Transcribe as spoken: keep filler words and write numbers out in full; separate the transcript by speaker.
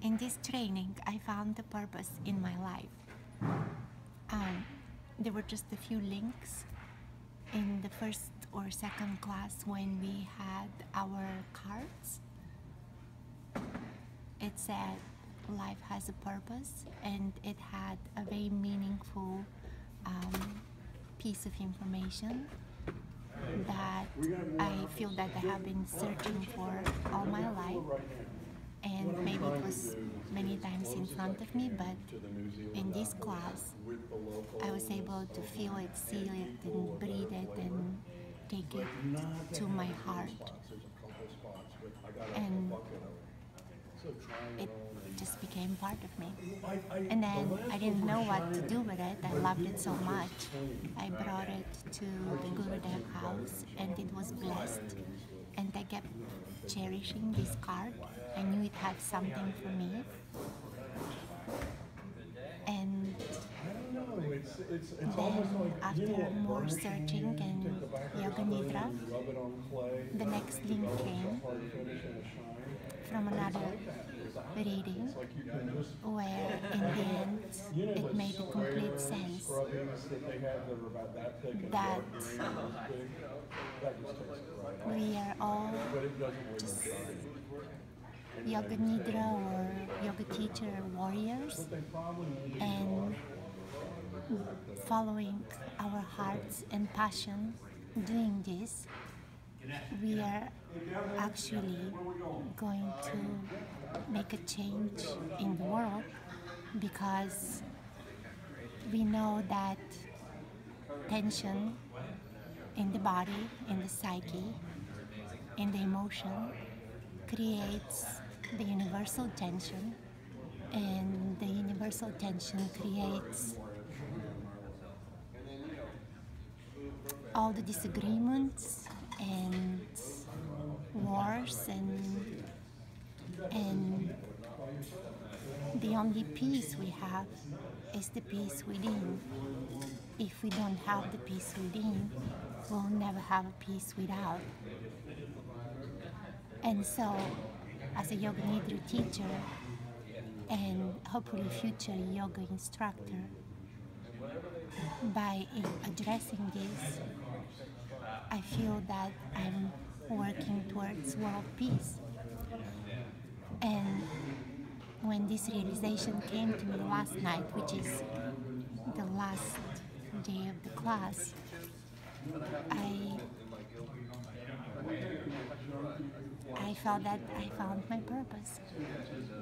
Speaker 1: in this training, I found the purpose in my life. Um, there were just a few links in the first or second class when we had our cards. It said life has a purpose, and it had a very meaningful um, piece of information that I feel that I have been searching for all my life. And maybe it was many times in front of me, but in this class, I was able to feel it, see it, and breathe it, and take it to my heart. And it just became part of me. And then I didn't know what to do with it. I loved it so much. I brought it to the Gurudev house, and it was blessed. And I kept cherishing this card. I knew it had something for me. And then after more searching and Yoga Nidra, the next link came from another reading where in the end it made a complete sense that we are all just Yoga Nidra or Yoga teacher warriors, and following our hearts and passion doing this, we are actually going to make a change in the world, because we know that tension in the body, in the psyche, in the emotion creates the universal tension, and the universal tension creates all the disagreements and wars, and and the only peace we have is the peace within. If we don't have the peace within, we'll never have a peace without. And so, as a Yoga Nidra teacher and hopefully future yoga instructor, by addressing this, I feel that I'm working towards world peace. And when this realization came to me last night, which is the last day of the class, I I felt that I found my purpose.